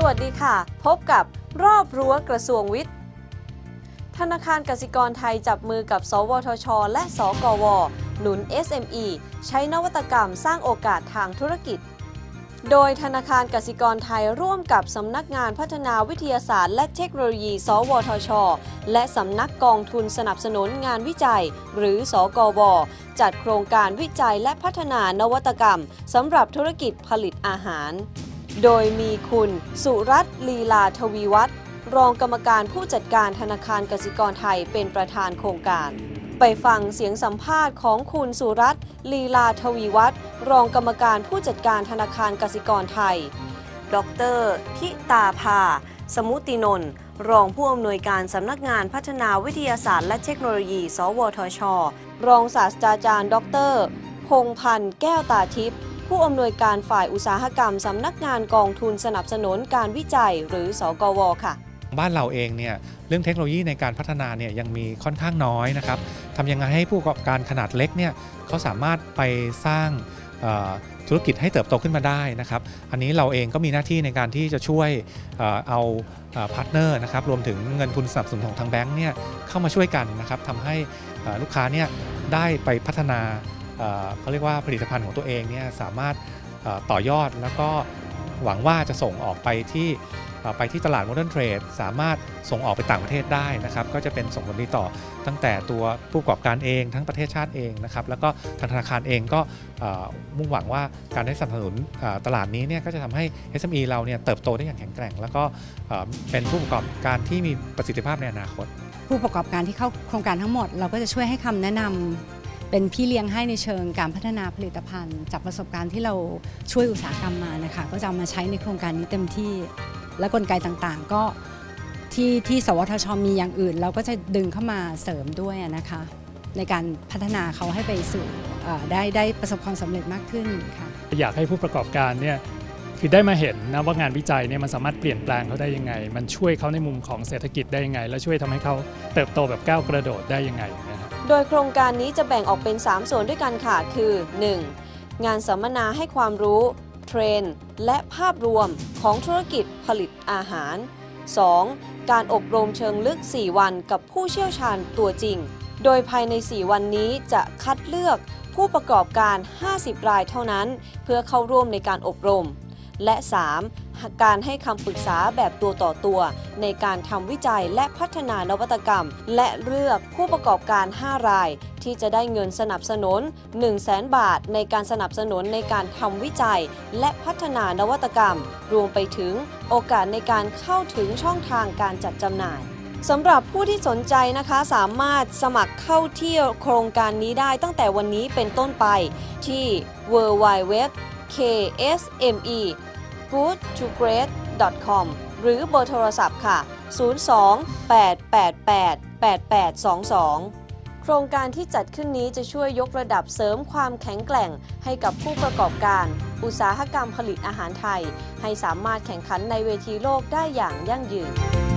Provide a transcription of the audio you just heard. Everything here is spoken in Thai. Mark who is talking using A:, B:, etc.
A: วัสดีค่ะพบกับรอบรั้วกระทรวงวิทย์ธนาคารกสิกรไทยจับมือกับสวทชและสกวหนุน SME ใช้นวัตกรรมสร้างโอกาสทางธุรกิจโดยธนาคารกสิกรไทยร่วมกับสำนักงานพัฒนาวิทยาศาสตร์และเทคโนโลยีสวทชและสำนักกองทุนสนับสนุนงานวิจัยหรือสกวจัดโครงการวิจัยและพัฒนานวัตกรรมสำหรับธุรกิจผลิตอาหารโดยมีคุณสุรัตน์ลีลาทวีวัฒน์รองกรรมการผู้จัดการธนาคารกสิกรไทยเป็นประธานโครงการไปฟังเสียงสัมภาษณ์ของคุณสุรัตน์ลีลาทวีวัฒน์รองกรรมการผู้จัดการธนาคารกสิกรไทยดร.ธิตาภาสมุตินนท์รองผู้อำนวยการสำนักงานพัฒนาวิทยาศาสตร์และเทคโนโลยีสวทชรองศาสตราจารย์ดร.พงษ์พันธ์แก้วตาทิพย์ผู้อำนวยการฝ่ายอุตสาหกรรมสำนักงานกองทุนสนับสนุนการวิจัยหรือสกวค่ะ
B: บ้านเราเองเนี่ยเรื่องเทคโนโลยีในการพัฒนาเนี่ยยังมีค่อนข้างน้อยนะครับทำยังไงให้ผู้ประกอบการขนาดเล็กเนี่ยเขาสามารถไปสร้างธุรกิจให้เติบโตขึ้นมาได้นะครับอันนี้เราเองก็มีหน้าที่ในการที่จะช่วยเอาพาร์ทเนอร์นะครับรวมถึงเงินทุนสนับสนุนของทางแบงก์เนี่ยเข้ามาช่วยกันนะครับทำให้ลูกค้าเนี่ยได้ไปพัฒนาเขาเรียกว่าผลิตภัณฑ์ของตัวเองเนี่ยสามารถต่อยอดแล้วก็หวังว่าจะส่งออกไปที่ตลาดโมเดิร์นเทรดสามารถส่งออกไปต่างประเทศได้นะครับก็จะเป็นส่งผลดีต่อตั้งแต่ตัวผู้ประกอบการเองทั้งประเทศชาติเองนะครับแล้วก็ทางธนาคารเองก็มุ่งหวังว่าการได้สนับสนุนตลาดนี้เนี่ยก็จะทำให้ SME เราเนี่ยเติบโตได้อย่างแข็งแกร่งแล้วก็เป็นผู้ประกอบการที่มีประสิทธิภาพในอนาคต
C: ผู้ประกอบการที่เข้าโครงการทั้งหมดเราก็จะช่วยให้คำแนะนำเป็นพี่เลี้ยงให้ในเชิงการพัฒนาผลิตภัณฑ์จากประสบการณ์ที่เราช่วยอุตสาหกรรมมานะคะก็จะเอามาใช้ในโครงการนี้เต็มที่และกลไกต่างๆก็ที่สวทชมีอย่างอื่นเราก็จะดึงเข้ามาเสริมด้วยนะคะในการพัฒนาเขาให้ไปสู่ได้ประสบความสำเร็จมากขึ้นค่ะ
D: อยากให้ผู้ประกอบการเนี่ยคือได้มาเห็นนะว่างานวิจัยเนี่ยมันสามารถเปลี่ยนแปลงเขาได้ยังไงมันช่วยเขาในมุมของเศรษฐกิจได้ยังไงและช่วยทำให้เขาเติบโตแบบก้าวกระโดดได้ยังไงนะครับ
A: โดยโครงการนี้จะแบ่งออกเป็น 3 ส่วนด้วยกันค่ะคือ 1. งานสัมมนาให้ความรู้เทรนด์และภาพรวมของธุรกิจผลิตอาหาร 2. การอบรมเชิงลึก 4 วันกับผู้เชี่ยวชาญตัวจริงโดยภายใน 4 วันนี้จะคัดเลือกผู้ประกอบการ 50 รายเท่านั้นเพื่อเข้าร่วมในการอบรมและ 3. การให้คำปรึกษาแบบตัวต่อตัวในการทำวิจัยและพัฒนานวัตกรรมและเลือกผู้ประกอบการ 5 รายที่จะได้เงินสนับสนุน 100,000 บาทในการสนับสนุนในการทำวิจัยและพัฒนานวัตกรรมรวมไปถึงโอกาสในการเข้าถึงช่องทางการจัดจำหน่ายสำหรับผู้ที่สนใจนะคะสามารถสมัครเข้าเที่ยวโครงการนี้ได้ตั้งแต่วันนี้เป็นต้นไปที่ www.ksmegoodtogreat.com หรือเบอร์โทรศัพท์ค่ะ 02-888-8822 โครงการที่จัดขึ้นนี้จะช่วยยกระดับเสริมความแข็งแกร่งให้กับผู้ประกอบการอุตสาหกรรมผลิตอาหารไทยให้สามารถแข่งขันในเวทีโลกได้อย่างยั่งยืน